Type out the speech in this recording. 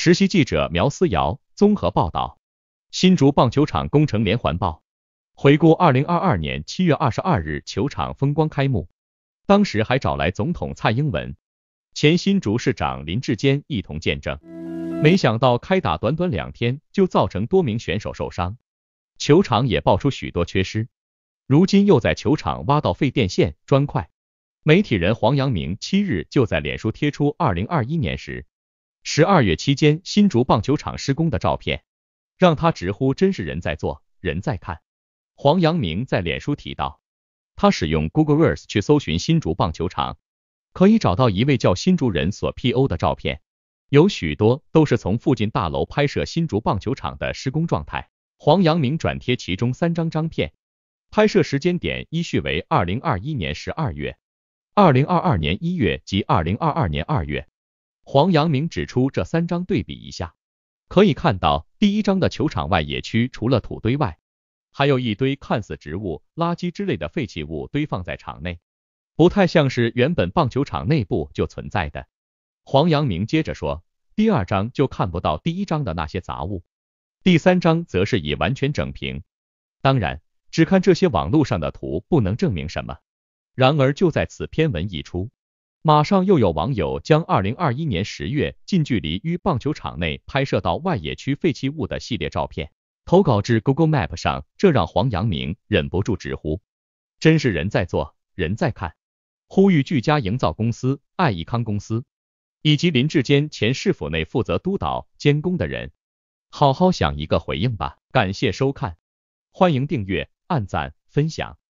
实习记者苗思瑶综合报道。新竹棒球场工程连环爆。回顾2022年7月22日球场风光开幕，当时还找来总统蔡英文、前新竹市长林志坚一同见证。没想到开打短短2天就造成多名选手受伤，球场也爆出许多缺失。如今又在球场挖到废电线、砖块。媒体人黄阳明7日就在脸书贴出2021年12月期间新竹棒球场施工的照片，让他直呼真是人在做，人在看。黄阳明在脸书提到，他使用 Google Earth 去搜寻新竹棒球场，可以找到一位叫新竹人所 PO 的照片，有许多都是从附近大楼拍摄新竹棒球场的施工状态。黄阳明转贴其中3张片，拍摄时间点依序为2021年12月、2022年1月及2022年2月。黄阳明指出，这3张对比一下，可以看到第1张的球场外野区除了土堆外，还有一堆看似植物、垃圾之类的废弃物堆放在场内，不太像是原本棒球场内部就存在的。黄阳明接着说，第2张就看不到第1张的那些杂物，第3张则是已完全整平。当然，只看这些网络上的图不能证明什么。然而就在此篇文一出，马上又有网友将2021年10月近距离于棒球场内拍摄到外野区废弃物的系列照片投稿至 Google Map 上，这让黄阳明忍不住直呼，真是人在做，人在看。呼吁聚佳营造公司、爱益康公司以及林志坚前市府内负责督导监工的人，好好想一个回应吧。感谢收看，欢迎订阅、按赞、分享。